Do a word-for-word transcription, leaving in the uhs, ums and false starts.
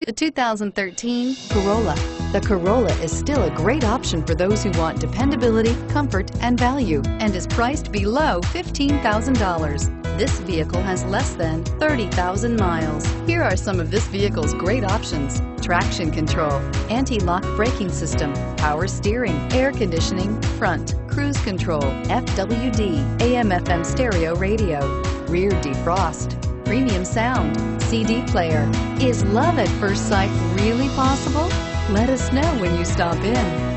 The two thousand thirteen Corolla. The Corolla is still a great option for those who want dependability, comfort, and value, and is priced below fifteen thousand dollars. This vehicle has less than thirty thousand miles. Here are some of this vehicle's great options: traction control, anti-lock braking system, power steering, air conditioning, front, cruise control, F W D, A M F M stereo radio, rear defrost, premium sound, C D player. Is love at first sight really possible? Let us know when you stop in.